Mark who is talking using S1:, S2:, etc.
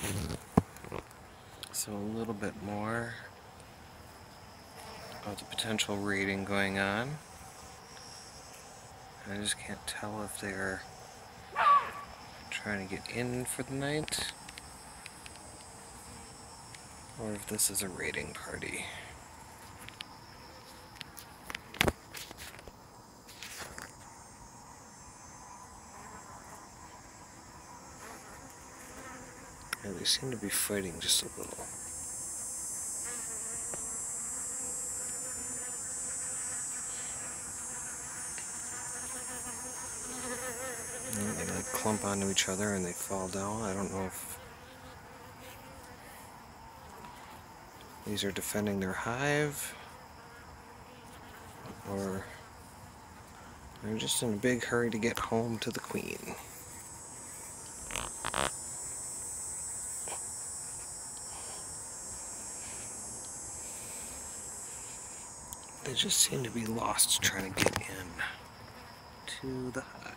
S1: So a little bit more of the potential raiding going on. I just can't tell if they're trying to get in for the night or if this is a raiding party. Yeah, they seem to be fighting just a little. They like clump onto each other and they fall down. I don't know if these are defending their hive or they're just in a big hurry to get home to the queen. They just seem to be lost trying to get in to the hive.